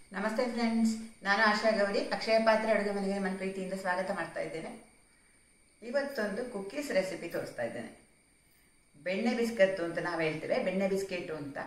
ನಮಸ್ತೆ ಫ್ರೆಂಡ್ಸ್, ನಾನು ಆಶಾ ಗೌರಿ. ಅಕ್ಷಯ ಪಾತ್ರೆ ಅಡುಗೆ ಮನೆಗೆ ನಿಮ್ಮನ್ನು ಪ್ರೀತಿಯಿಂದ ಸ್ವಾಗತ ಮಾಡ್ತಾ ಇದ್ದೇನೆ. ಇವತ್ತೊಂದು ಕುಕ್ಕೀಸ್ ರೆಸಿಪಿ ತೋರಿಸ್ತಾ ಇದ್ದೇನೆ. ಬೆಣ್ಣೆ ಬಿಸ್ಕತ್ತು ಅಂತ ನಾವು ಹೇಳ್ತೇವೆ, ಬೆಣ್ಣೆ ಬಿಸ್ಕೆಟು ಅಂತ.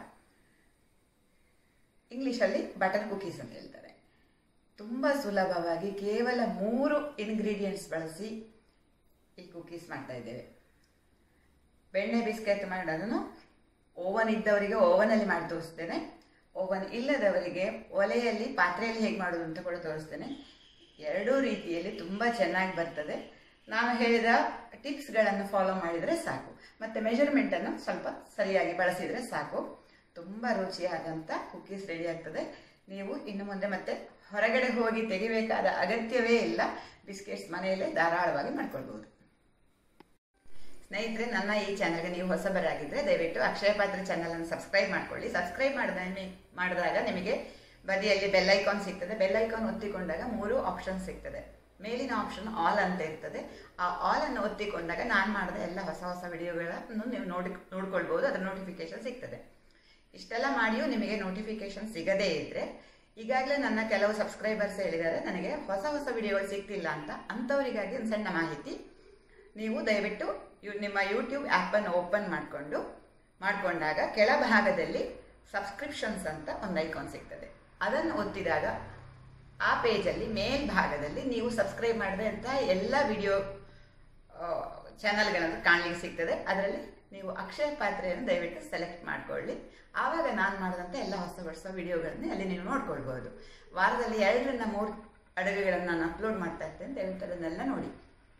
ಇಂಗ್ಲೀಷಲ್ಲಿ ಬಟರ್ ಕುಕ್ಕೀಸ್ ಅಂತ ಹೇಳ್ತಾರೆ. ತುಂಬ ಸುಲಭವಾಗಿ ಕೇವಲ 3 ಇಂಗ್ರೀಡಿಯೆಂಟ್ಸ್ ಬಳಸಿ ಈ ಕುಕ್ಕೀಸ್ ಮಾಡ್ತಾ ಇದ್ದೇವೆ. ಬೆಣ್ಣೆ ಬಿಸ್ಕೆಟ್ ಮಾಡೋದನ್ನು ಓವನ್ ಇದ್ದವರಿಗೆ ಓವನಲ್ಲಿ ಮಾಡಿ ತೋರಿಸ್ತೇನೆ. ಓವನ್ ಇಲ್ಲದವರಿಗೆ ಒಲೆಯಲ್ಲಿ ಪಾತ್ರೆಯಲ್ಲಿ ಹೇಗೆ ಮಾಡೋದು ಅಂತ ಕೂಡ ತೋರಿಸ್ತೇನೆ. ಎರಡೂ ರೀತಿಯಲ್ಲಿ ತುಂಬ ಚೆನ್ನಾಗಿ ಬರ್ತದೆ. ನಾನು ಹೇಳಿದ ಟಿಪ್ಸ್ಗಳನ್ನು ಫಾಲೋ ಮಾಡಿದರೆ ಸಾಕು, ಮತ್ತು ಮೆಜರ್ಮೆಂಟನ್ನು ಸ್ವಲ್ಪ ಸರಿಯಾಗಿ ಬಳಸಿದರೆ ಸಾಕು. ತುಂಬ ರುಚಿಯಾದಂಥ ಕುಕ್ಕೀಸ್ ರೆಡಿ ಆಗ್ತದೆ. ನೀವು ಇನ್ನು ಮುಂದೆ ಮತ್ತೆ ಹೊರಗಡೆ ಹೋಗಿ ತೆಗಿಬೇಕಾದ ಅಗತ್ಯವೇ ಇಲ್ಲ. ಬಿಸ್ಕೆಟ್ಸ್ ಮನೆಯಲ್ಲೇ ಧಾರಾಳವಾಗಿ ಮಾಡ್ಕೊಳ್ಬೋದು. ಸ್ನೇಹಿತರೆ, ನನ್ನ ಈ ಚಾನಲ್ಗೆ ನೀವು ಹೊಸಬರಾಗಿದ್ದರೆ ದಯವಿಟ್ಟು ಅಕ್ಷಯ ಪಾತ್ರೆ ಚಾನಲನ್ನು ಸಬ್ಸ್ಕ್ರೈಬ್ ಮಾಡ್ಕೊಳ್ಳಿ. ಸಬ್ಸ್ಕ್ರೈಬ್ ಮಾಡಿದಾಗ ನಿಮಗೆ ಬದಿಯಲ್ಲಿ ಬೆಲ್ ಐಕಾನ್ ಸಿಗ್ತದೆ. ಬೆಲ್ ಐಕಾನ್ ಒತ್ತಿಕೊಂಡಾಗ 3 ಆಪ್ಷನ್ ಸಿಗ್ತದೆ. ಮೇಲಿನ ಆಪ್ಷನ್ ಆಲ್ ಅಂತ ಇರ್ತದೆ. ಆ ಆಲ್ ಅನ್ನು ಒತ್ತಿಕೊಂಡಾಗ ನಾನು ಮಾಡಿದ ಎಲ್ಲ ಹೊಸ ವಿಡಿಯೋಗಳನ್ನು ನೀವು ನೋಡ್ಕೊಳ್ಬೋದು. ಅದರ ನೋಟಿಫಿಕೇಶನ್ ಸಿಗ್ತದೆ. ಇಷ್ಟೆಲ್ಲ ಮಾಡಿಯೂ ನಿಮಗೆ ನೋಟಿಫಿಕೇಶನ್ ಸಿಗದೇ ಇದ್ದರೆ, ಈಗಾಗಲೇ ನನ್ನ ಕೆಲವು ಸಬ್ಸ್ಕ್ರೈಬರ್ಸ್ ಹೇಳಿದ್ದಾರೆ ನನಗೆ ಹೊಸ ವಿಡಿಯೋಗಳು ಸಿಗ್ತಿಲ್ಲ ಅಂತ. ಅಂಥವರಿಗಾಗಿ ಒಂದು ಸಣ್ಣ ಮಾಹಿತಿ. ನೀವು ದಯವಿಟ್ಟು ನಿಮ್ಮ ಯೂಟ್ಯೂಬ್ ಆ್ಯಪನ್ನು ಓಪನ್ ಮಾಡಿಕೊಂಡಾಗ ಕೆಳಭಾಗದಲ್ಲಿ ಸಬ್ಸ್ಕ್ರಿಪ್ಷನ್ಸ್ ಅಂತ ಒಂದು ಐಕಾನ್ ಸಿಗ್ತದೆ. ಅದನ್ನು ಒತ್ತಿದಾಗ ಆ ಪೇಜಲ್ಲಿ ಮೇಲ್ಭಾಗದಲ್ಲಿ ನೀವು ಸಬ್ಸ್ಕ್ರೈಬ್ ಮಾಡಿದಂಥ ಎಲ್ಲ ವಿಡಿಯೋ ಚಾನಲ್ಗಳನ್ನು ಕಾಣಲಿಕ್ಕೆ ಸಿಗ್ತದೆ. ಅದರಲ್ಲಿ ನೀವು ಅಕ್ಷಯ ಪಾತ್ರೆಯನ್ನು ದಯವಿಟ್ಟು ಸೆಲೆಕ್ಟ್ ಮಾಡಿಕೊಳ್ಳಿ. ಆವಾಗ ನಾನು ಮಾಡಿದಂಥ ಎಲ್ಲ ಹೊಸ ವಿಡಿಯೋಗಳನ್ನು ಅಲ್ಲಿ ನೀವು ನೋಡ್ಕೊಳ್ಬೋದು. ವಾರದಲ್ಲಿ 2 ರಿಂದ 3 ಅಡುಗೆಗಳನ್ನು ನಾನು ಅಪ್ಲೋಡ್ ಮಾಡ್ತಾ ಇರ್ತೇನೆ. ದಯವಿಟ್ಟು ಅದನ್ನೆಲ್ಲ ನೋಡಿ.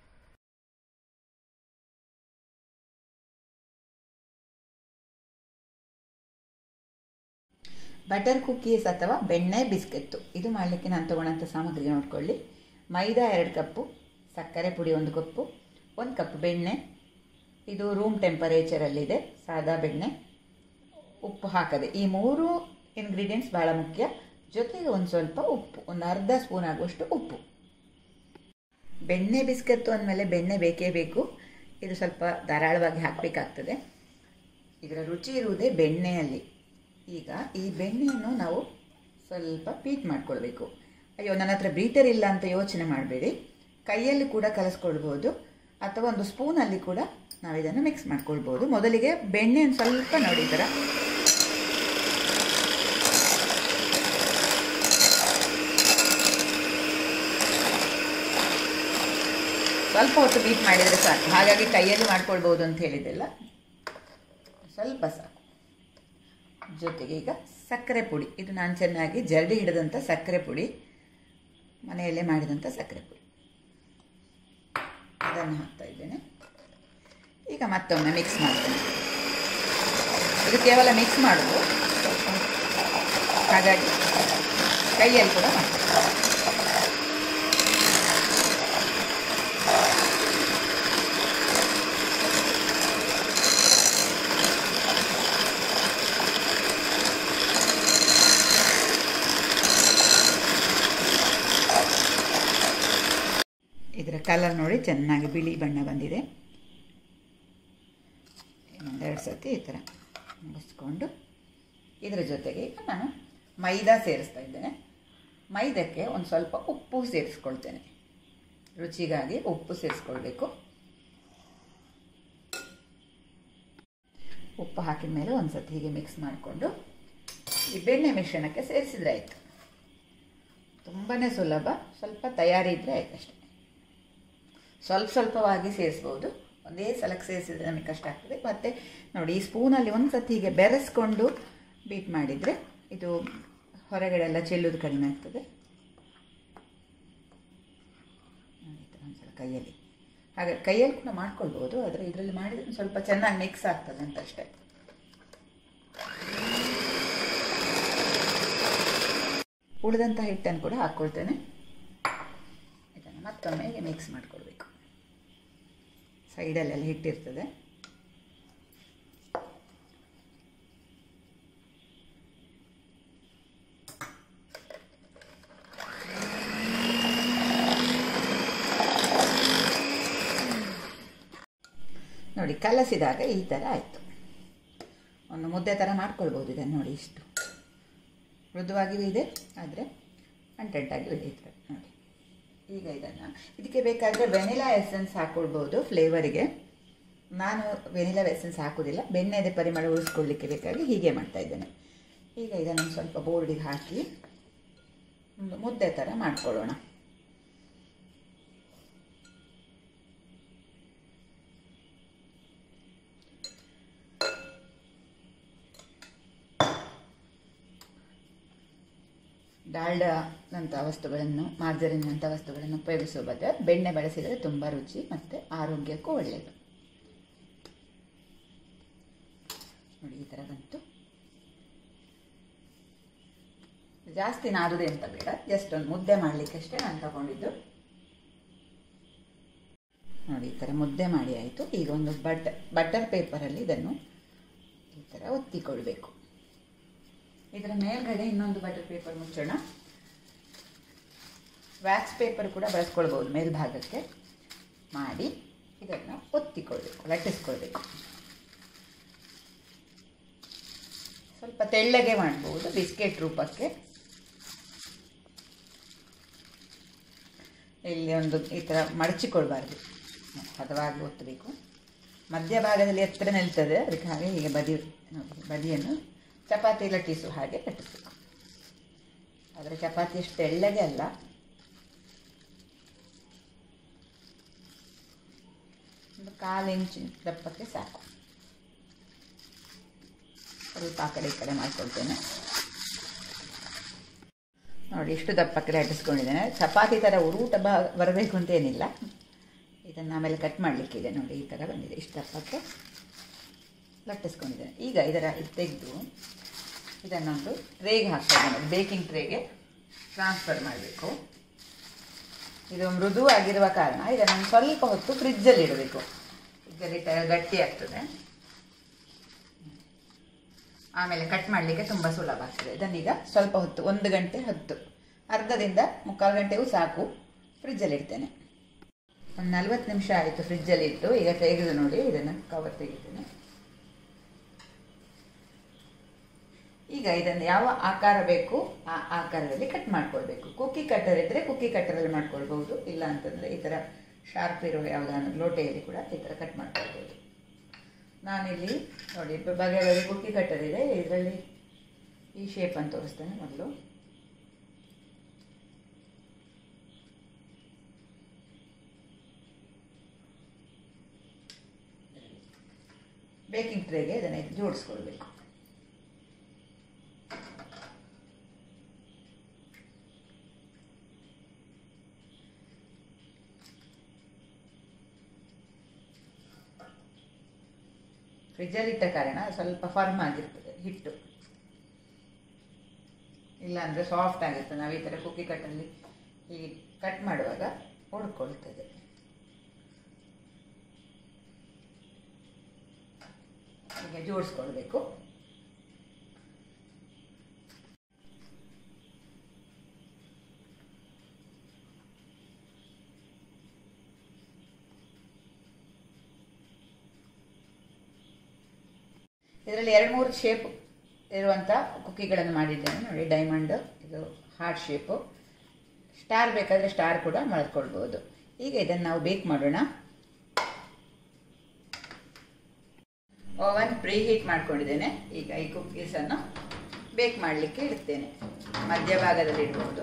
ಬಟರ್ ಕುಕ್ಕೀಸ್ ಅಥವಾ ಬೆಣ್ಣೆ ಬಿಸ್ಕೆಟ್ಟು ಇದು ಮಾಡಲಿಕ್ಕೆ ನಾನು ತೊಗೊಂಡಂಥ ಸಾಮಗ್ರಿ ನೋಡ್ಕೊಳ್ಳಿ. ಮೈದಾ 2 ಕಪ್ಪು, ಸಕ್ಕರೆ ಪುಡಿ 1 ಕಪ್ಪು, 1 ಕಪ್ ಬೆಣ್ಣೆ, ಇದು ರೂಮ್ ಟೆಂಪರೇಚರಲ್ಲಿದೆ, ಸಾದಾ ಬೆಣ್ಣೆ, ಉಪ್ಪು ಹಾಕದೆ. ಈ 3 ಇಂಗ್ರೀಡಿಯೆಂಟ್ಸ್ ಭಾಳ ಮುಖ್ಯ. ಜೊತೆಗೆ ಒಂದು ಸ್ವಲ್ಪ ಉಪ್ಪು, ಒಂದು ಅರ್ಧ ಸ್ಪೂನ್ ಆಗುವಷ್ಟು ಉಪ್ಪು. ಬೆಣ್ಣೆ ಬಿಸ್ಕೆತ್ತು ಅಂದಮೇಲೆ ಬೆಣ್ಣೆ ಬೇಕೇ ಬೇಕು. ಇದು ಸ್ವಲ್ಪ ಧಾರಾಳವಾಗಿ ಹಾಕಬೇಕಾಗ್ತದೆ. ಇದರ ರುಚಿ ಇರುವುದೇ ಬೆಣ್ಣೆಯಲ್ಲಿ. ಈಗ ಈ ಬೆಣ್ಣೆಯನ್ನು ನಾವು ಸ್ವಲ್ಪ ಬೀಟ್ ಮಾಡ್ಕೊಳ್ಬೇಕು. ಅಯ್ಯೋ, ನನ್ನ ಹತ್ರ ಬೀಟರ್ ಇಲ್ಲ ಅಂತ ಯೋಚನೆ ಮಾಡಬೇಡಿ. ಕೈಯಲ್ಲಿ ಕೂಡ ಕಲಸ್ಕೊಳ್ಬೋದು, ಅಥವಾ ಒಂದು ಸ್ಪೂನಲ್ಲಿ ಕೂಡ ನಾವು ಇದನ್ನು ಮಿಕ್ಸ್ ಮಾಡ್ಕೊಳ್ಬೋದು. ಮೊದಲಿಗೆ ಬೆಣ್ಣೆಯನ್ನು ಸ್ವಲ್ಪ ನೋಡಿ ಈ ಥರ ಸ್ವಲ್ಪ ಹೊತ್ತು ಬೀಟ್ ಮಾಡಿದರೆ ಸಾಕು. ಹಾಗಾಗಿ ಕೈಯಲ್ಲಿ ಮಾಡ್ಕೊಳ್ಬೋದು ಅಂತ ಹೇಳಿದ್ದೆಲ್ಲ, ಸ್ವಲ್ಪ ಸಾಕು. ಜೊತೆಗೆ ಈಗ ಸಕ್ಕರೆ ಪುಡಿ, ಇದು ನಾನು ಚೆನ್ನಾಗಿ ಜರಡಿ ಹಿಡಿದಂಥ ಸಕ್ಕರೆ ಪುಡಿ, ಮನೆಯಲ್ಲೇ ಮಾಡಿದಂಥ ಸಕ್ಕರೆ ಪುಡಿ, ಅದನ್ನು ಹಾಕ್ತಾ ಇದ್ದೇನೆ. ಈಗ ಮತ್ತೊಮ್ಮೆ ಮಿಕ್ಸ್ ಮಾಡ್ತೇನೆ. ಇದು ಕೇವಲ ಮಿಕ್ಸ್ ಮಾಡೋದು, ಹಾಗಾಗಿ ಕೈಯಲ್ಲಿ ಕೂಡ ಮಾಡ್ತೇನೆ. ಇದರ ಕಲರ್ ನೋಡಿ, ಚೆನ್ನಾಗಿ ಬಿಳಿ ಬಣ್ಣ ಬಂದಿದೆ. ಇನ್ನೊಂದೆರಡು ಸರ್ತಿ ಈ ಥರ ಮುಗಿಸ್ಕೊಂಡು ಇದರ ಜೊತೆಗೆ ಈಗ ನಾನು ಮೈದಾ ಸೇರಿಸ್ತಾ ಇದ್ದೇನೆ. ಮೈದಕ್ಕೆ ಒಂದು ಸ್ವಲ್ಪ ಉಪ್ಪು ಸೇರಿಸ್ಕೊಳ್ತೇನೆ. ರುಚಿಗಾಗಿ ಉಪ್ಪು ಸೇರಿಸ್ಕೊಳ್ಬೇಕು. ಉಪ್ಪು ಹಾಕಿದ ಮೇಲೆ ಒಂದು ಸರ್ತಿ ಹೀಗೆ ಮಿಕ್ಸ್ ಮಾಡಿಕೊಂಡು ಈ ಬೆಣ್ಣೆ ಮಿಶ್ರಣಕ್ಕೆ ಸೇರಿಸಿದ್ರೆ ಆಯಿತು. ತುಂಬಾ ಸುಲಭ. ಸ್ವಲ್ಪ ತಯಾರಿ ಇದ್ದರೆ ಆಯ್ತು ಅಷ್ಟೇ. ಸ್ವಲ್ಪವಾಗಿ ಸೇರಿಸ್ಬೋದು. ಒಂದೇ ಸಲಕ್ಕೆ ಸೇರಿಸಿದ್ರೆ ನಮಗೆ ಕಷ್ಟ ಆಗ್ತದೆ. ಮತ್ತು ನೋಡಿ, ಈ ಸ್ಪೂನಲ್ಲಿ ಒಂದು ಸತಿ ಹೀಗೆ ಬೆರೆಸ್ಕೊಂಡು ಬೀಟ್ ಮಾಡಿದರೆ ಇದು ಹೊರಗಡೆ ಎಲ್ಲ ಚೆಲ್ಲೋದು ಕಡಿಮೆ ಆಗ್ತದೆ. ಒಂದ್ಸಲ ಕೈಯಲ್ಲಿ, ಹಾಗೆ ಕೈಯಲ್ಲಿ ಕೂಡ ಮಾಡ್ಕೊಳ್ಬೋದು. ಆದರೆ ಇದರಲ್ಲಿ ಮಾಡಿದರೆ ಸ್ವಲ್ಪ ಚೆನ್ನಾಗಿ ಮಿಕ್ಸ್ ಆಗ್ತದೆ ಅಂತ ಅಷ್ಟೇ. ಉಳಿದಂಥ ಹಿಟ್ಟನ್ನು ಕೂಡ ಹಾಕ್ಕೊಳ್ತೇನೆ. ಇದನ್ನು ಮತ್ತೊಮ್ಮೆ ಹೀಗೆ ಮಿಕ್ಸ್ ಮಾಡ್ಕೊಳ್ಬೇಕು. ಸೈಡಲ್ಲೆಲ್ಲ ಹಿಟ್ಟಿರ್ತದೆ. ನೋಡಿ, ಕಲಸಿದಾಗ ಈ ಥರ ಆಯಿತು. ಒಂದು ಮುದ್ದೆ ಥರ ಮಾಡ್ಕೊಳ್ಬೋದು ಇದನ್ನು. ನೋಡಿ, ಇಷ್ಟು ಮೃದುವಾಗಿಯೂ ಇದೆ, ಆದರೆ ಅಂಟಂಟಾಗಿಯೂ ಇದೆ. ಈ ಥರ ನೋಡಿ. ಈಗ ಇದಕ್ಕೆ ಬೇಕಾದರೆ ವೆನಿಲಾ ಎಸೆನ್ಸ್ ಹಾಕ್ಕೊಳ್ಬೋದು ಫ್ಲೇವರಿಗೆ. ನಾನು ವೆನಿಲಾ ಎಸೆನ್ಸ್ ಹಾಕೋದಿಲ್ಲ, ಬೆಣ್ಣೆದೆ ಪರಿಮಳ ಉಳಿಸ್ಕೊಳ್ಳಿಕ್ಕೆ ಬೇಕಾಗಿ ಹೀಗೆ ಮಾಡ್ತಾಯಿದ್ದೇನೆ. ಈಗ ಇದನ್ನು ಸ್ವಲ್ಪ ಬೋರ್ಡಿಗೆ ಹಾಕಿ ಮುದ್ದೆ ಥರ ಮಾಡ್ಕೊಳ್ಳೋಣ. ಡಾಲ್ಡಾನಂಥ ವಸ್ತುಗಳನ್ನು, ಮಾರ್ಜರಿನಂಥ ವಸ್ತುಗಳನ್ನು ಉಪಯೋಗಿಸುವ ಬದಲು ಬೆಣ್ಣೆ ಬಳಸಿದರೆ ತುಂಬ ರುಚಿ ಮತ್ತು ಆರೋಗ್ಯಕ್ಕೂ ಒಳ್ಳೆಯದು. ನೋಡಿ ಈ ಥರ ಬಂತು. ಜಾಸ್ತಿ ನಾದುದೆ ಅಂತ ಬೇಡ, ಜಸ್ಟ್ ಒಂದು ಮುದ್ದೆ ಮಾಡಲಿಕ್ಕಷ್ಟೇ ನಾನು ತಗೊಂಡಿದ್ದು. ನೋಡಿ ಈ ಥರ ಮುದ್ದೆ ಮಾಡಿ ಆಯಿತು. ಈಗ ಒಂದು ಬಟರ್ ಪೇಪರಲ್ಲಿ ಇದನ್ನು ಈ ಥರ ಒತ್ತಿಕೊಳ್ಬೇಕು. ಇದರ ಮೇಲ್ಗಡೆ ಇನ್ನೊಂದು ಬಟರ್ ಪೇಪರ್ ಮುಚ್ಚೋಣ. ವ್ಯಾಕ್ಸ್ ಪೇಪರ್ ಕೂಡ ಬಳಸ್ಕೊಳ್ಬೋದು. ಮೇಲ್ಭಾಗಕ್ಕೆ ಮಾಡಿ ಇದನ್ನು ಒತ್ತಿಕೊಳ್ಬೇಕು, ಲಟ್ಟಿಸ್ಕೊಳ್ಬೇಕು. ಸ್ವಲ್ಪ ತೆಳ್ಳಗೆ ಮಾಡ್ಬೋದು, ಬಿಸ್ಕೆಟ್ ರೂಪಕ್ಕೆ. ಇಲ್ಲಿ ಒಂದು ಈ ಥರ ಮಡಚಿಕೊಳ್ಬಾರ್ದು, ಹದವಾಗಿ ಒತ್ತಬೇಕು. ಮಧ್ಯಭಾಗದಲ್ಲಿ ಎತ್ತರ ನಿಲ್ತದೆ, ಅದಕ್ಕೆ ಹಾಗೆ ಹೀಗೆ ಬದಿಯನ್ನು ಚಪಾತಿ ಲಟ್ಟಿಸುವ ಹಾಗೆ ಲಟ್ಟಿಸಬೇಕು. ಆದರೆ ಚಪಾತಿ ಅಷ್ಟು ತೆಳ್ಳಗೆ ಅಲ್ಲ, ಒಂದು 1/4 ಇಂಚು ದಪ್ಪಕ್ಕೆ ಸಾಕು. ಸ್ವಲ್ಪ ಆ ಕಡೆ ಈ ಕಡೆ ಮಾಡ್ಕೊಳ್ತೇನೆ. ನೋಡಿ ಇಷ್ಟು ದಪ್ಪಕ್ಕೆ ಲಟ್ಟಿಸ್ಕೊಂಡಿದ್ದೇನೆ. ಚಪಾತಿ ಥರ ಉರುಟ ಬರಬೇಕು ಅಂತ ಏನಿಲ್ಲ. ಇದನ್ನು ಆಮೇಲೆ ಕಟ್ ಮಾಡಲಿಕ್ಕಿದೆ. ನೋಡಿ ಈ ಥರ ಬಂದಿದೆ, ಇಷ್ಟು ದಪ್ಪಕ್ಕೆ ಲಟ್ಟಿಸ್ಕೊಂಡಿದ್ದೇನೆ. ಈಗ ಇದರ ತೆಗೆದು ಇದನ್ನೊಂದು ಟ್ರೇಗೆ ಹಾಕ್ತಾ, ಬೇಕಿಂಗ್ ಟ್ರೇಗೆ ಟ್ರಾನ್ಸ್ಫರ್ ಮಾಡಬೇಕು. ಇದು ಮೃದುವಾಗಿರುವ ಕಾರಣ ಇದನ್ನು ಸ್ವಲ್ಪ ಹೊತ್ತು ಫ್ರಿಜ್ಜಲ್ಲಿ ಇಡಬೇಕು. ಇದರಲ್ಲಿ ಗಟ್ಟಿ ಆಗ್ತದೆ, ಆಮೇಲೆ ಕಟ್ ಮಾಡಲಿಕ್ಕೆ ತುಂಬ ಸುಲಭ ಆಗ್ತದೆ. ಇದನ್ನೀಗ ಸ್ವಲ್ಪ ಹೊತ್ತು, 1 ಗಂಟೆ ಹೊತ್ತು, ಅರ್ಧದಿಂದ 3/4 ಗಂಟೆಗೂ ಸಾಕು, ಫ್ರಿಜ್ಜಲ್ಲಿ ಇಡ್ತೇನೆ. ಒಂದು 40 ನಿಮಿಷ ಆಯಿತು ಫ್ರಿಜ್ಜಲ್ಲಿ ಇಟ್ಟು. ಈಗ ತೆಗೆದು ನೋಡಿ, ಇದನ್ನು ಕವರ್ ತೆಗಿತೇನೆ. ಈಗ ಇದನ್ನು ಯಾವ ಆಕಾರ ಬೇಕು ಆ ಆಕಾರದಲ್ಲಿ ಕಟ್ ಮಾಡ್ಕೊಳ್ಬೇಕು. ಕುಕ್ಕಿ ಕಟ್ಟರ್ ಇದ್ದರೆ ಕುಕ್ಕಿ ಕಟ್ಟರಲ್ಲಿ ಮಾಡ್ಕೊಳ್ಬೋದು, ಇಲ್ಲ ಅಂತಂದರೆ ಈ ಥರ ಶಾರ್ಪ್ ಇರೋ ಯಾವುದಾದ್ರು ಲೋಟೆಯಲ್ಲಿ ಕೂಡ ಈ ಥರ ಕಟ್ ಮಾಡ್ಕೊಳ್ಬೋದು. ನಾನಿಲ್ಲಿ ನೋಡಿ ಬಗೆ ಕುಕ್ಕಿ ಕಟ್ಟರ್ ಇದೆ, ಇದರಲ್ಲಿ ಈ ಶೇಪನ್ನು ತೋರಿಸ್ತೇನೆ. ಮೊದಲು ಬೇಕಿಂಗ್ ಟ್ರೇಗೆ ಇದನ್ನು ಜೋಡಿಸ್ಕೊಳ್ಬೇಕು. ಫ್ರಿಜ್ಜಲ್ಲಿ ಇಟ್ಟ ಕಾರಣ ಸ್ವಲ್ಪ ಫರ್ಮ್ ಆಗಿರ್ತದೆ ಹಿಟ್ಟು, ಇಲ್ಲ ಅಂದರೆ ಸಾಫ್ಟ್ ಆಗಿರ್ತದೆ. ನಾವು ಈ ಥರ ಕುಕ್ಕಿ ಕಟ್ಟಲ್ಲಿ ಹೀಗೆ ಕಟ್ ಮಾಡುವಾಗ ಹೊಡ್ಕೊಳ್ತದೆ. ಹೀಗೆ ಜೋಡಿಸ್ಕೊಳ್ಬೇಕು. ಇದರಲ್ಲಿ 2-3 ಶೇಪ್ ಇರುವಂಥ ಕುಕ್ಕಿಗಳನ್ನು ಮಾಡಿದ್ದೇನೆ. ನೋಡಿ ಡೈಮಂಡ್, ಇದು ಹಾರ್ಟ್ ಶೇಪು, ಸ್ಟಾರ್ ಬೇಕಾದರೆ ಸ್ಟಾರ್ ಕೂಡ ಮಾಡ್ಕೊಳ್ಬೋದು. ಈಗ ಇದನ್ನು ನಾವು ಬೇಕ್ ಮಾಡೋಣ. ಓವನ್ ಪ್ರೀ ಹೀಟ್ ಮಾಡ್ಕೊಂಡಿದ್ದೇನೆ. ಈಗ ಈ ಕುಕ್ಕೀಸನ್ನು ಬೇಕ್ ಮಾಡಲಿಕ್ಕೆ ಇಡ್ತೇನೆ. ಮಧ್ಯಭಾಗದಲ್ಲಿ ಇಡ್ಬೋದು.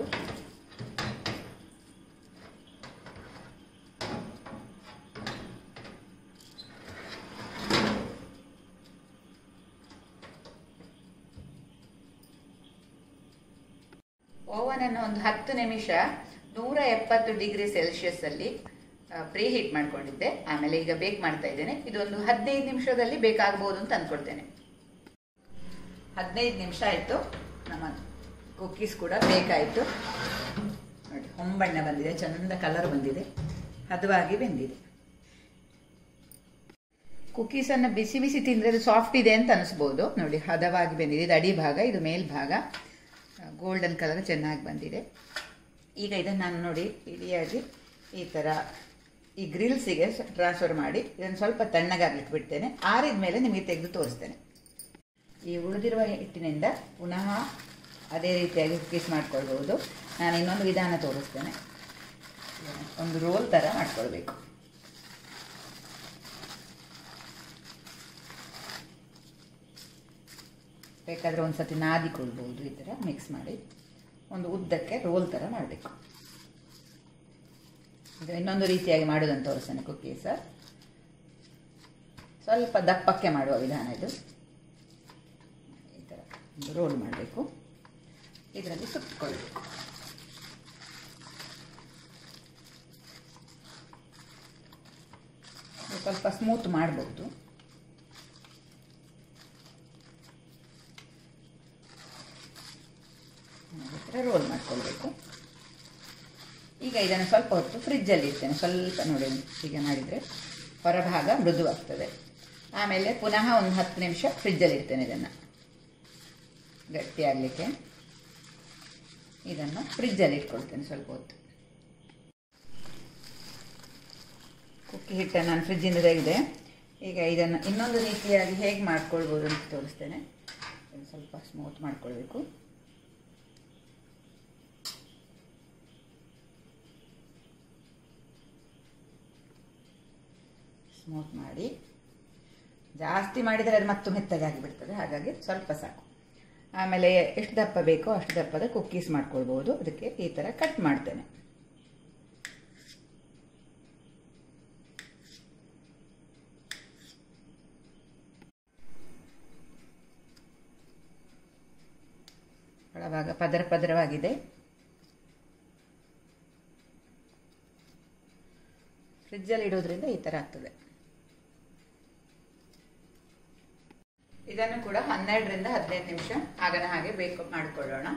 ಓವನನ್ನು ಒಂದು 10 ನಿಮಿಷ 170 ಡಿಗ್ರಿ ಸೆಲ್ಸಿಯಸ್ಸಲ್ಲಿ ಪ್ರೀ ಹೀಟ್ ಮಾಡ್ಕೊಂಡಿದ್ದೆ. ಆಮೇಲೆ ಈಗ ಬೇಕ್ ಮಾಡ್ತಾ ಇದ್ದೇನೆ. ಇದೊಂದು 15 ನಿಮಿಷದಲ್ಲಿ ಬೇಕಾಗ್ಬೋದು ಅಂತ ಅಂದ್ಕೊಳ್ತೇನೆ. 15 ನಿಮಿಷ ಆಯಿತು. ನಮ್ಮ ಕುಕ್ಕೀಸ್ ಕೂಡ ಬೇಕಾಯಿತು. ನೋಡಿ ಹೊಂಬಣ್ಣ ಬಂದಿದೆ, ಚಂದ ಕಲರ್ ಬಂದಿದೆ, ಹದವಾಗಿ ಬೆಂದಿದೆ. ಕುಕ್ಕೀಸನ್ನು ಬಿಸಿ ಬಿಸಿ ತಿಂದರೆ ಅದು ಸಾಫ್ಟ್ ಇದೆ ಅಂತ ಅನಿಸ್ಬೋದು. ನೋಡಿ ಹದವಾಗಿ ಬೆಂದಿದೆ. ಇದು ಅಡಿ ಭಾಗ, ಇದು ಮೇಲ್ಭಾಗ ಗೋಲ್ಡನ್ ಕಲರ್ ಚೆನ್ನಾಗಿ ಬಂದಿದೆ. ಈಗ ಇದನ್ನು ನಾನು ನೋಡಿ ಇಡಿಯಾಗಿ ಈ ಥರ ಈ ಗ್ರಿಲ್ಸಿಗೆ ಟ್ರಾನ್ಸ್ಫರ್ ಮಾಡಿ ಇದನ್ನು ಸ್ವಲ್ಪ ತಣ್ಣಗಾಗ್ಲಿಕ್ಕೆ ಬಿಡ್ತೇನೆ. ಆರಿದ ಮೇಲೆ ನಿಮಗೆ ತೆಗೆದು ತೋರಿಸ್ತೇನೆ. ಈ ಉಳಿದಿರುವ ಹಿಟ್ಟಿನಿಂದ ಪುನಃ ಅದೇ ರೀತಿಯಾಗಿ ಕುಕ್ಕೀಸ್ ಮಾಡ್ಕೊಳ್ಬೋದು. ನಾನು ಇನ್ನೊಂದು ವಿಧಾನ ತೋರಿಸ್ತೇನೆ. ಒಂದು ರೋಲ್ ಥರ ಮಾಡ್ಕೊಳ್ಬೇಕು. ಬೇಕಾದರೆ ಒಂದು ಸತಿ ನಾದಿಕೊಳ್ಬೋದು. ಈ ಥರ ಮಿಕ್ಸ್ ಮಾಡಿ ಒಂದು ಉದ್ದಕ್ಕೆ ರೋಲ್ ಥರ ಮಾಡಬೇಕು. ಇದು ಇನ್ನೊಂದು ರೀತಿಯಾಗಿ ಮಾಡೋದಂತ ತೋರಿಸ್ತೇನೆ ಕುಕ್ಕೀಸ್. ಸ್ವಲ್ಪ ದಪ್ಪಕ್ಕೆ ಮಾಡುವ ವಿಧಾನ ಇದು. ಈ ಥರ ಒಂದು ರೋಲ್ ಮಾಡಬೇಕು. ಇದರಲ್ಲಿ ಸುತ್ತಕೊಳ್ಬೇಕು. ಸ್ವಲ್ಪ ಸ್ಮೂತ್ ಮಾಡ್ಬೋದು. ಈ ಥರ ರೋಲ್ ಮಾಡ್ಕೊಳ್ಬೇಕು. ಈಗ ಇದನ್ನು ಸ್ವಲ್ಪ ಹೊತ್ತು ಫ್ರಿಜ್ಜಲ್ಲಿ ಇಡ್ತೇನೆ. ಸ್ವಲ್ಪ ನೋಡಿ, ಹೀಗೆ ಮಾಡಿದರೆ ಹೊರಭಾಗ ಮೃದುವಾಗ್ತದೆ. ಆಮೇಲೆ ಪುನಃ ಒಂದು 10 ನಿಮಿಷ ಫ್ರಿಜ್ಜಲ್ಲಿ ಇಡ್ತೇನೆ. ಇದನ್ನು ಗಟ್ಟಿಯಾಗಲಿಕ್ಕೆ ಇದನ್ನು ಫ್ರಿಜ್ಜಲ್ಲಿ ಇಟ್ಕೊಳ್ತೇನೆ ಸ್ವಲ್ಪ ಹೊತ್ತು. ಕುಕ್ಕಿ ಹಿಟ್ಟನ್ನು ನಾನು ಫ್ರಿಜ್ಜಿಂದ ತೆಗೆದೆ. ಈಗ ಇದನ್ನು ಇನ್ನೊಂದು ರೀತಿಯಾಗಿ ಹೇಗೆ ಮಾಡ್ಕೊಳ್ಬೋದು ಅಂತ ತೋರಿಸ್ತೇನೆ. ಸ್ವಲ್ಪ ಸ್ಮೂತ್ ಮಾಡ್ಕೊಳ್ಬೇಕು. ಸ್ಮೂತ್ ಮಾಡಿ, ಜಾಸ್ತಿ ಮಾಡಿದರೆ ಅದು ಮತ್ತು ಮೆತ್ತಗಾಗಿ ಬಿಡ್ತದೆ. ಹಾಗಾಗಿ ಸ್ವಲ್ಪ ಸಾಕು. ಆಮೇಲೆ ಎಷ್ಟು ದಪ್ಪ ಬೇಕೋ ಅಷ್ಟು ದಪ್ಪದ ಕುಕ್ಕೀಸ್ ಮಾಡ್ಕೊಳ್ಬೋದು. ಅದಕ್ಕೆ ಈ ಥರ ಕಟ್ ಮಾಡ್ತೇನೆ. ಒಳಭಾಗ ಪದರ ಪದರವಾಗಿದೆ. ಫ್ರಿಜ್ಜಲ್ಲಿ ಇಡೋದ್ರಿಂದ ಈ ಥರ ಆಗ್ತದೆ. ಇದನ್ನು ಕೂಡ 12 ರಿಂದ 15 ನಿಮಿಷ ಆಗನ ಹಾಗೆ ಬೇಕು ಮಾಡಿಕೊಳ್ಳೋಣ.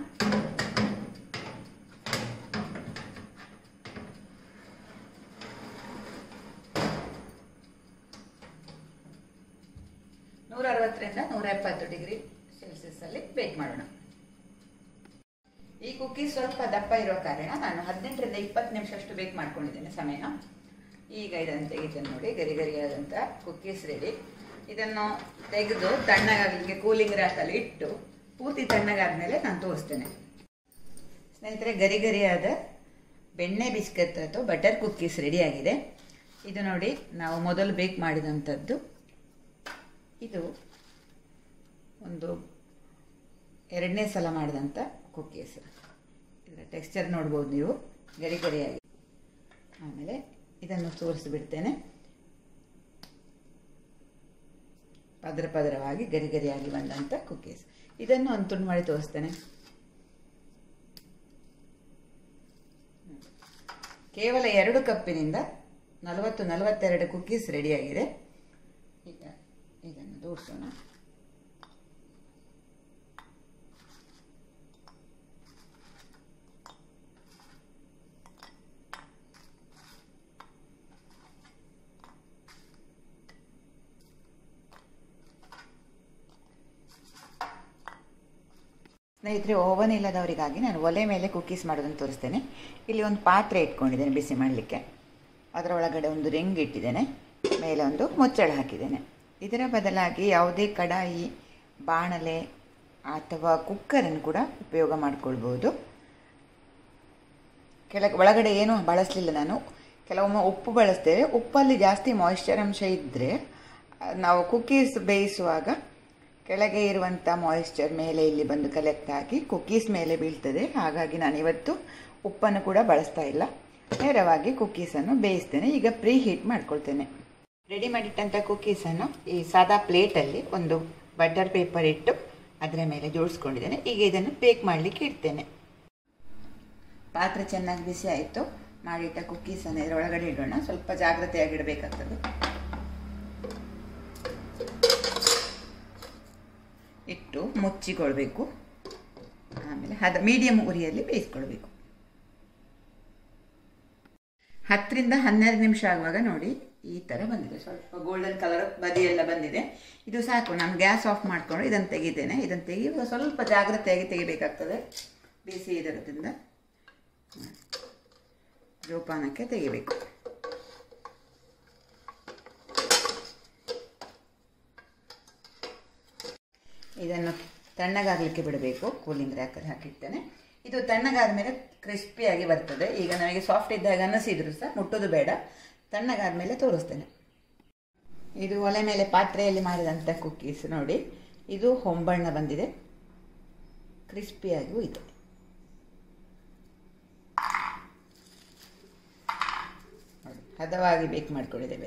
ರಿಂದ 170 ಡಿಗ್ರಿ ಸೆಲ್ಸಿಯಸ್ ಅಲ್ಲಿ ಬೇಕ್ ಮಾಡೋಣ. ಈ ಕುಕ್ಕೀಸ್ ಸ್ವಲ್ಪ ದಪ್ಪ ಇರೋ ಕಾರಣ ನಾನು 18 ರಿಂದ 20 ನಿಮಿಷ ಅಷ್ಟು ಬೇಕ್ ಮಾಡ್ಕೊಂಡಿದ್ದೇನೆ ಸಮಯ. ಈಗ ಇದನ್ನು ತೆಗಿತೇನೆ ನೋಡಿ. ಗರಿ ಗರಿಯಾದಂಥ ಕುಕ್ಕೀಸ್ ರೆಡಿ. ಇದನ್ನು ತೆಗೆದು ತಣ್ಣಗಾಗಲಿಕ್ಕೆ ಕೂಲಿಂಗ್ ರ್ಯಾಕಲ್ಲಿ ಇಟ್ಟು ಪೂರ್ತಿ ತಣ್ಣಗಾದ್ಮೇಲೆ ನಾನು ತೋರಿಸ್ತೇನೆ. ಸ್ನೇಹಿತರೆ, ಗರಿ ಗರಿಯಾದ ಬೆಣ್ಣೆ ಬಿಸ್ಕೆಟ್ ಅಥವಾ ಬಟರ್ ಕುಕ್ಕೀಸ್ ರೆಡಿಯಾಗಿದೆ. ಇದು ನೋಡಿ, ನಾವು ಮೊದಲು ಬೇಕ್ ಮಾಡಿದಂಥದ್ದು. ಇದು ಒಂದು 2ನೇ ಸಲ ಮಾಡಿದಂಥ ಕುಕ್ಕೀಸ್. ಇದರ ಟೆಕ್ಸ್ಚರ್ ನೋಡ್ಬೋದು ನೀವು, ಗರಿ ಗರಿಯಾಗಿ. ಆಮೇಲೆ ಇದನ್ನು ತೋರಿಸಿಬಿಡ್ತೇನೆ. ಪದರ ಪದರವಾಗಿ ಗರಿ ಗರಿಯಾಗಿ ಬಂದಂಥ ಕುಕ್ಕೀಸ್. ಇದನ್ನು ಒಂದು ತುಂಡು ಮಾಡಿ ತೋರಿಸ್ತೇನೆ. ಕೇವಲ 2 ಕಪ್ಪಿನಿಂದ 40-42 ಕುಕ್ಕೀಸ್ ರೆಡಿಯಾಗಿದೆ. ಈಗ ಇದನ್ನು ಜೋಡಿಸೋಣ. ಸ್ನೇಹಿತರೆ, ಓವನ್ ಇಲ್ಲದವರಿಗಾಗಿ ನಾನು ಒಲೆ ಮೇಲೆ ಕುಕ್ಕೀಸ್ ಮಾಡೋದನ್ನು ತೋರಿಸ್ತೇನೆ. ಇಲ್ಲಿ ಒಂದು ಪಾತ್ರೆ ಇಟ್ಕೊಂಡಿದ್ದೇನೆ ಬಿಸಿ ಮಾಡಲಿಕ್ಕೆ. ಅದರ ಒಳಗಡೆ ಒಂದು ರಿಂಗ್ ಇಟ್ಟಿದ್ದೇನೆ. ಮೇಲೆ ಒಂದು ಮುಚ್ಚಳ ಹಾಕಿದ್ದೇನೆ. ಇದರ ಬದಲಾಗಿ ಯಾವುದೇ ಕಡಾಯಿ, ಬಾಣಲೆ ಅಥವಾ ಕುಕ್ಕರನ್ನು ಕೂಡ ಉಪಯೋಗ ಮಾಡಿಕೊಳ್ಬೋದು. ಒಳಗಡೆ ಏನೂ ಬಳಸಲಿಲ್ಲ ನಾನು. ಕೆಲವೊಮ್ಮೆ ಉಪ್ಪು ಬಳಸ್ತೇವೆ. ಉಪ್ಪಲ್ಲಿ ಜಾಸ್ತಿ ಮಾಯಿಶ್ಚರ್ ಅಂಶ ಇದ್ದರೆ ನಾವು ಕುಕ್ಕೀಸ್ ಬೇಯಿಸುವಾಗ ಕೆಳಗೆ ಇರುವಂಥ ಮಾಯಿಶ್ಚರ್ ಮೇಲೆ ಇಲ್ಲಿ ಬಂದು ಕಲೆಕ್ಟ್ ಆಗಿ ಕುಕ್ಕೀಸ್ ಮೇಲೆ ಬೀಳ್ತದೆ. ಹಾಗಾಗಿ ನಾನು ಇವತ್ತು ಉಪ್ಪನ್ನು ಕೂಡ ಬಳಸ್ತಾ ಇಲ್ಲ. ನೇರವಾಗಿ ಕುಕ್ಕೀಸನ್ನು ಬೇಯಿಸ್ತೇನೆ. ಈಗ ಪ್ರೀ ಹೀಟ್ ಮಾಡ್ಕೊಳ್ತೇನೆ. ರೆಡಿ ಮಾಡಿಟ್ಟಂಥ ಕುಕ್ಕೀಸನ್ನು ಈ ಸಾದಾ ಪ್ಲೇಟಲ್ಲಿ ಒಂದು ಬಟರ್ ಪೇಪರ್ ಇಟ್ಟು ಅದರ ಮೇಲೆ ಜೋಡಿಸ್ಕೊಂಡಿದ್ದೇನೆ. ಈಗ ಇದನ್ನು ಬೇಕ್ ಮಾಡಲಿಕ್ಕೆ ಇಡ್ತೇನೆ. ಪಾತ್ರೆ ಚೆನ್ನಾಗಿ ಬಿಸಿ ಆಯಿತು. ಮಾಡಿಟ್ಟ ಕುಕ್ಕೀಸನ್ನು ಇದರೊಳಗಡೆ ಇಡೋಣ. ಸ್ವಲ್ಪ ಜಾಗ್ರತೆಯಾಗಿಡಬೇಕಾಗ್ತದೆ. ಇಟ್ಟು ಮುಚ್ಚಿಕೊಳ್ಬೇಕು. ಆಮೇಲೆ ಮೀಡಿಯಂ ಉರಿಯಲ್ಲಿ ಬೇಯಿಸ್ಕೊಳ್ಬೇಕು. 10 ರಿಂದ 12 ನಿಮಿಷ ಆಗುವಾಗ ನೋಡಿ ಈ ಥರ ಬಂದಿದೆ. ಸ್ವಲ್ಪ ಗೋಲ್ಡನ್ ಕಲರ್ ಬದಿಯೆಲ್ಲ ಬಂದಿದೆ. ಇದು ಸಾಕು. ನಾನು ಗ್ಯಾಸ್ ಆಫ್ ಮಾಡಿಕೊಂಡು ಇದನ್ನು ತೆಗಿತೇನೆ. ಇದನ್ನು ತೆಗೆಯುವಾಗ ಸ್ವಲ್ಪ ಜಾಗ್ರತೆಯಾಗಿ ತೆಗಿಬೇಕಾಗ್ತದೆ. ಬಿಸಿ ಇದರದಿಂದ ಜೋಪಾನಕ್ಕೆ ತೆಗಿಬೇಕು. ಇದನ್ನು ತಣ್ಣಗಾಗಲಿಕ್ಕೆ ಬಿಡಬೇಕು. ಕೂಲಿಂಗ್ ರ್ಯಾಕಲ್ಲಿ ಹಾಕಿರ್ತೇನೆ. ಇದು ತಣ್ಣಗಾದ ಮೇಲೆ ಕ್ರಿಸ್ಪಿಯಾಗಿ ಬರ್ತದೆ. ಈಗ ನನಗೆ ಸಾಫ್ಟ್ ಇದ್ದಾಗ ಅನ್ನಿಸಿದ್ರು ಸಹ ಮುಟ್ಟೋದು ಬೇಡ. ತಣ್ಣಗಾದ ಮೇಲೆ ತೋರಿಸ್ತೇನೆ. ಇದು ಒಲೆ ಮೇಲೆ ಪಾತ್ರೆಯಲ್ಲಿ ಮಾಡಿದಂಥ ಕುಕ್ಕೀಸ್ ನೋಡಿ. ಇದು ಹೊಂಬಣ್ಣ ಬಂದಿದೆ, ಕ್ರಿಸ್ಪಿಯಾಗಿಯೂ ಇದೆ. ಹದವಾಗಿ ಬೇಕ್ ಮಾಡಿಕೊಂಡಿದ್ದೇವೆ.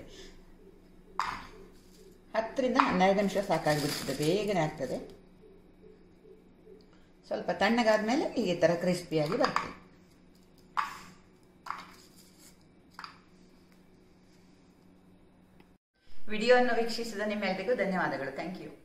10 ರಿಂದ 12 ನಿಮಿಷ ಸಾಕಾಗಿಬಿಡ್ತದೆ, ಬೇಗನೆ ಆಗ್ತದೆ. ಸ್ವಲ್ಪ ತಣ್ಣಗಾದ ಮೇಲೆ ಈ ಥರ ಕ್ರಿಸ್ಪಿಯಾಗಿ ಬರ್ತದೆ. ವಿಡಿಯೋವನ್ನು ವೀಕ್ಷಿಸಿದ ನಿಮ್ಮೆಲ್ಲರಿಗೂ ಧನ್ಯವಾದಗಳು. Thank you.